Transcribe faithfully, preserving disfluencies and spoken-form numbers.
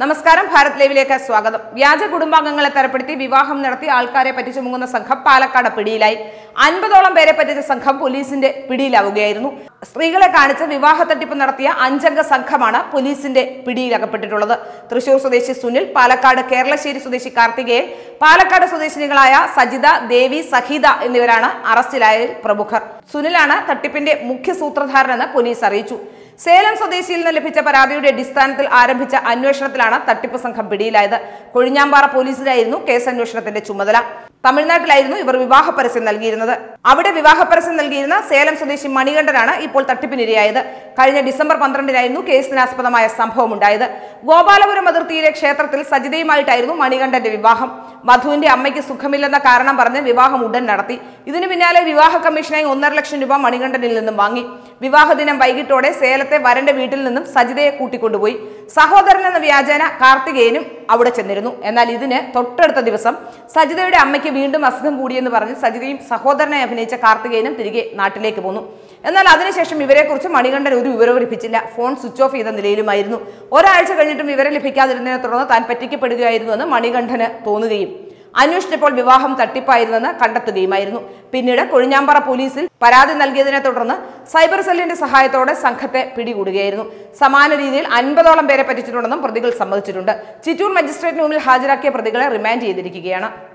നമസ്കാരം, ഭാരത് ലൈവിലേക്ക് സ്വാഗതം. വ്യാജ കുടുംബാംഗങ്ങളെ തരപ്പെടുത്തി വിവാഹം നടത്തി ആൾക്കാരെ പറ്റിച്ചു മുങ്ങുന്ന സംഘം പാലക്കാട് പിടിയിലായി. അൻപതോളം പേരെ പറ്റിച്ച സംഘം പോലീസിന്റെ പിടിയിലാവുകയായിരുന്നു. സ്ത്രീകളെ കാണിച്ച് വിവാഹ തട്ടിപ്പ് നടത്തിയ അഞ്ചംഗ സംഘമാണ് പോലീസിന്റെ പിടിയിലകപ്പെട്ടിട്ടുള്ളത്. തൃശൂർ സ്വദേശി സുനിൽ, പാലക്കാട് കേരളശ്ശേരി സ്വദേശി കാർത്തികേയൻ, പാലക്കാട് സ്വദേശിനികളായ സജിത, ദേവി, സഹിത എന്നിവരാണ് അറസ്റ്റിലായ പ്രമുഖർ. സുനിലാണ് തട്ടിപ്പിന്റെ മുഖ്യ സൂത്രധാരനെന്ന് പോലീസ് അറിയിച്ചു. സേലം സ്വദേശിയിൽ നിന്ന് ലഭിച്ച പരാതിയുടെ അടിസ്ഥാനത്തിൽ ആരംഭിച്ച അന്വേഷണത്തിലാണ് തട്ടിപ്പ് സംഘം പിടിയിലായത്. കൊഴിഞ്ഞാമ്പാറ പോലീസിലായിരുന്നു കേസ് അന്വേഷണത്തിന്റെ ചുമതല. തമിഴ്നാട്ടിലായിരുന്നു ഇവർ വിവാഹ പരസ്യം നൽകിയിരുന്നത്. അവിടെ വിവാഹ പരസ്യം നൽകിയിരുന്ന സേലം സ്വദേശി മണികണ്ഠനാണ് ഇപ്പോൾ തട്ടിപ്പിനിരയായത്. കഴിഞ്ഞ ഡിസംബർ പന്ത്രണ്ടിനായിരുന്നു കേസിനാസ്പദമായ സംഭവം ഉണ്ടായത്. ഗോപാലപുരം അതിർത്തിയിലെ ക്ഷേത്രത്തിൽ സജിതയുമായിട്ടായിരുന്നു മണികണ്ഠന്റെ വിവാഹം. വധുവിന്റെ അമ്മയ്ക്ക് സുഖമില്ലെന്ന കാരണം പറഞ്ഞ് വിവാഹം ഉടൻ നടത്തി. ഇതിനു പിന്നാലെ വിവാഹ കമ്മീഷനായി ഒന്നര ലക്ഷം രൂപ മണികണ്ഠനിൽ നിന്നും വാങ്ങി. വിവാഹ ദിനം വൈകിട്ടോടെ സേലത്തെ വരന്റെ വീട്ടിൽ നിന്നും സജിതയെ കൂട്ടിക്കൊണ്ടുപോയി. സഹോദരൻ എന്ന വ്യാജേന കാർത്തികേയനും അവിടെ ചെന്നിരുന്നു. എന്നാൽ ഇതിന് തൊട്ടടുത്ത ദിവസം സജിതയുടെ അമ്മയ്ക്ക് വീണ്ടും അസുഖം കൂടിയെന്ന് പറഞ്ഞ് സജിതയും സഹോദരനെ അഭിനയിച്ച കാർത്തികേയനും തിരികെ നാട്ടിലേക്ക് പോന്നു. എന്നാൽ അതിനുശേഷം ഇവരെക്കുറിച്ച് മണികണ്ഠൻ ഒരു വിവരവും ലഭിച്ചില്ല. ഫോൺ സ്വിച്ച് ഓഫ് ചെയ്ത നിലയിലുമായിരുന്നു. ഒരാഴ്ച കഴിഞ്ഞിട്ടും വിവരം ലഭിക്കാതിരുന്നതിനെ തുടർന്ന് താൻ പറ്റിക്കപ്പെടുകയായിരുന്നുവെന്ന് മണികണ്ഠന് തോന്നുകയും അന്വേഷിച്ചപ്പോൾ വിവാഹം തട്ടിപ്പായിരുന്നെന്ന് കണ്ടെത്തുകയുമായിരുന്നു. പിന്നീട് കൊഴിഞ്ഞാമ്പാറ പോലീസിൽ പരാതി നൽകിയതിനെ തുടർന്ന് സൈബർ സെല്ലിന്റെ സഹായത്തോടെ സംഘത്തെ പിടികൂടുകയായിരുന്നു. സമാന രീതിയിൽ അൻപതോളം പേരെ പറ്റിച്ചിട്ടുണ്ടെന്നും പ്രതികൾ സമ്മതിച്ചിട്ടുണ്ട്. ചിറ്റൂർ മജിസ്ട്രേറ്റിന് മുന്നിൽ ഹാജരാക്കിയ പ്രതികളെ റിമാൻഡ് ചെയ്തിരിക്കുകയാണ്.